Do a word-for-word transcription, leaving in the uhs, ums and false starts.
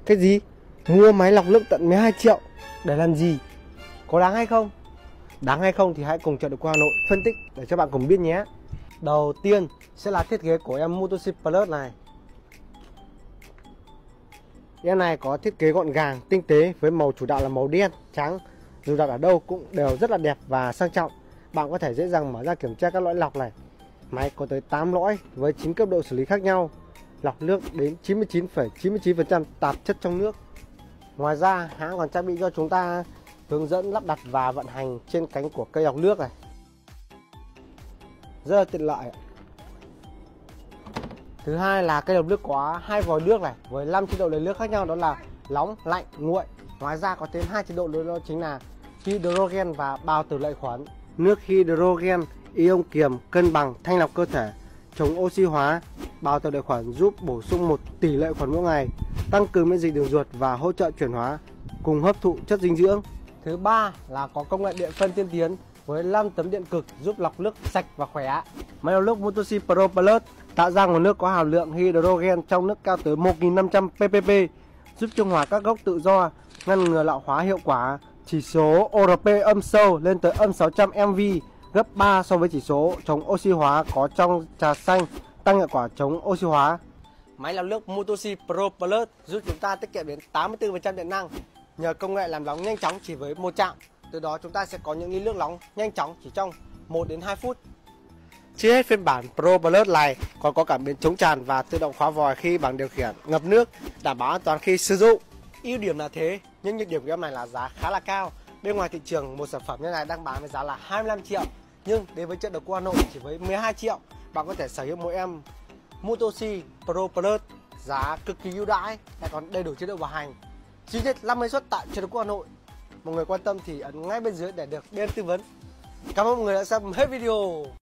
Cái gì? Mua máy lọc nước tận mười hai triệu để làm gì? Có đáng hay không? Đáng hay không thì hãy cùng Chợ Đầu Qua Hà Nội phân tích để cho bạn cùng biết nhé. Đầu tiên sẽ là thiết kế của em Moto C Plus này. Em này có thiết kế gọn gàng, tinh tế với màu chủ đạo là màu đen, trắng. Dù đặt ở đâu cũng đều rất là đẹp và sang trọng. Bạn có thể dễ dàng mở ra kiểm tra các lõi lọc này. Máy có tới tám lõi với chín cấp độ xử lý khác nhau, lọc nước đến chín mươi chín phẩy chín mươi chín phần trăm tạp chất trong nước. Ngoài ra, hãng còn trang bị cho chúng ta hướng dẫn lắp đặt và vận hành trên cánh của cây lọc nước này. Rất là tiện lợi. Thứ hai là cây lọc nước có hai vòi nước này với năm chế độ lấy nước khác nhau, đó là nóng, lạnh, nguội. Ngoài ra có thêm hai chế độ đó chính là hydrogen và bào tử lợi khuẩn. Nước hydrogen ion kiềm, cân bằng, thanh lọc cơ thể, chống oxy hóa. Bào tử lợi khuẩn giúp bổ sung một tỷ lợi khuẩn mỗi ngày, tăng cường miễn dịch đường ruột và hỗ trợ chuyển hóa cùng hấp thụ chất dinh dưỡng. Thứ ba là có công nghệ điện phân tiên tiến với năm tấm điện cực giúp lọc nước sạch và khỏe. Máy lọc nước Moto C Pro Plus tạo ra nguồn nước có hàm lượng hydrogen trong nước cao tới một nghìn năm trăm ppb, giúp trung hòa các gốc tự do, ngăn ngừa lão hóa hiệu quả. Chỉ số O R P âm sâu lên tới âm sáu trăm M V, gấp ba so với chỉ số chống oxy hóa có trong trà xanh, tăng hiệu quả chống oxy hóa. Máy lọc nước Moto C Pro Plus giúp chúng ta tiết kiệm đến tám mươi tư phần trăm điện năng nhờ công nghệ làm nóng nhanh chóng chỉ với một chạm. Từ đó chúng ta sẽ có những ly nước nóng nhanh chóng chỉ trong một đến hai phút. Chưa hết, phiên bản Pro Plus này còn có cảm biến chống tràn và tự động khóa vòi khi bằng điều khiển ngập nước, đảm bảo an toàn khi sử dụng. Ưu điểm là thế, nhưng nhược điểm của em này là giá khá là cao. Bên ngoài thị trường một sản phẩm như này đang bán với giá là hai mươi lăm triệu, nhưng đến với Chợ Đầu Qua Hà Nội chỉ với mười hai triệu, bạn có thể sở hữu một em Moto C Pro Plus giá cực kỳ ưu đãi, lại còn đầy đủ chế độ bảo hành. Chi tiết năm mươi suất tại Chợ Đầu Qua Hà Nội. Mọi người quan tâm thì ấn ngay bên dưới để được bên tư vấn. Cảm ơn mọi người đã xem hết video.